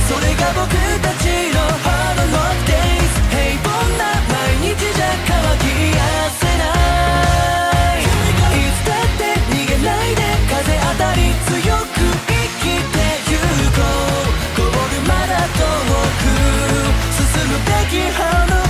それが僕たちの Hard Rock Days 平凡な毎日じゃ乾きやせない。いつだって逃げないで風当たり強く生きてゆこう。ゴールまだ遠く進むべき Hard Rock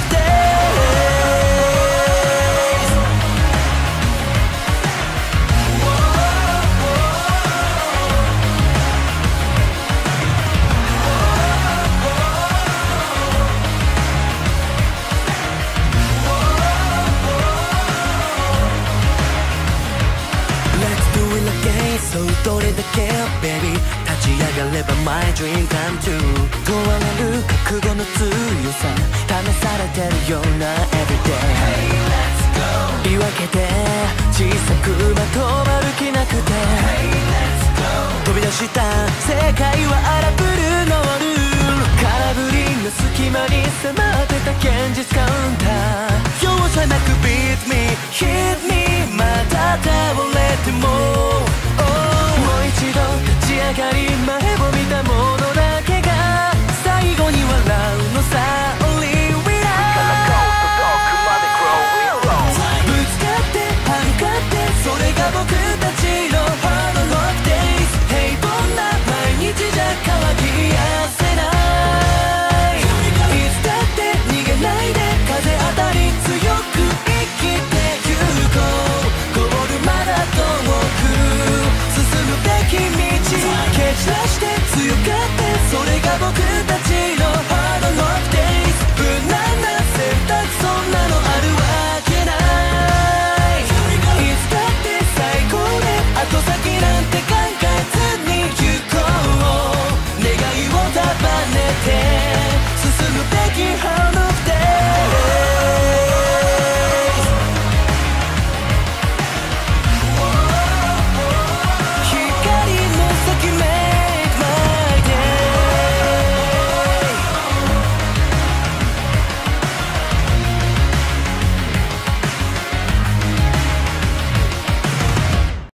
Days そうどれだけ Baby 立ち上がれば My dream come true 問われる覚悟の強さ試されてるような Everyday Hey let's go 言い訳で小さくまとまる気なくて Hey let's go 飛び出した世界は荒ぶるノールール空振りの隙間に迫ってた現実カウンター容赦なく Beat me Hit me また倒れてももう一度立ち上がり前を見たもの